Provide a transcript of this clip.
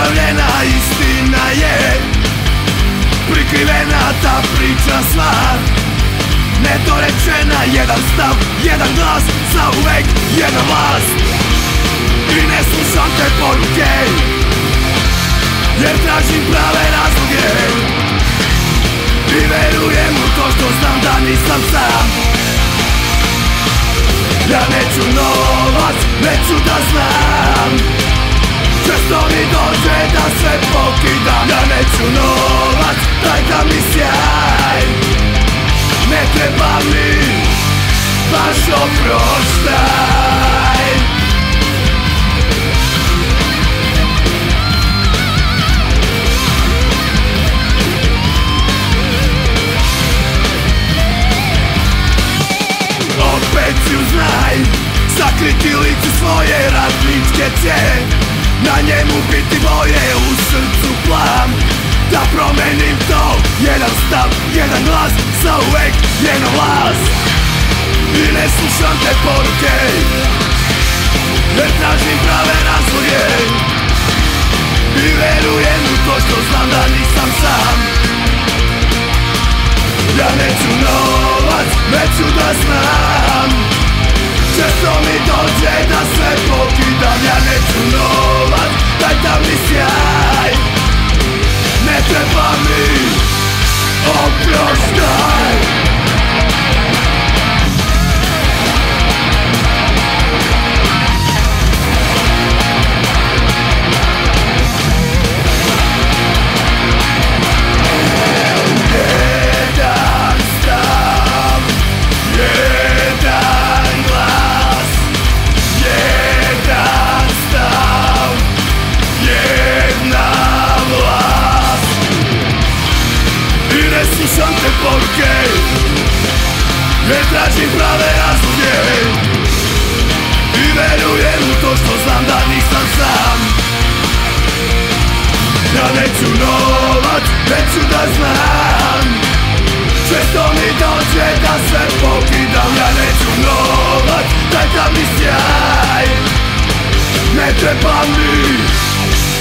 Zaboravljena istina je, prikrivena ta priča sva, nedorečena, jedan stav, jedan glas, zauvek jedna vlast. I ne slušam te poruke, jer tražim prave razloge i verujem u to što znam da nisam sam. Ja neću novac, neću da znam, često mi dođe da sve pokidam. Ja neću novac, daj da mi sjaj, ne treba mi baš oproštaj. Opet ću znaj, sakriti lice svoje ratničke cijev, na njemu biti boje, u srcu plam. Da promenim to, jedan stav, jedan glas, zauvek jedna vlast. I ne slušam te poruke, jer tražim prave razloge i verujem u to što znam da nisam sam. Ja neću novac, neću da znam, često mi dođe da sve pokidam. Ja neću novac, daj da mi sjaj, ne treba mi oproštaj. Jedan stav, jedan glas, jedan stav, jedna vlast. I ne slušam te poruke, jer tražim prave razloge i verujem u to što znam da nisam sam. Ja neću novac, neću da znam, često mi dođe da sve pokidam. Ja neću novac, daj da mi sjaj, ne treba mi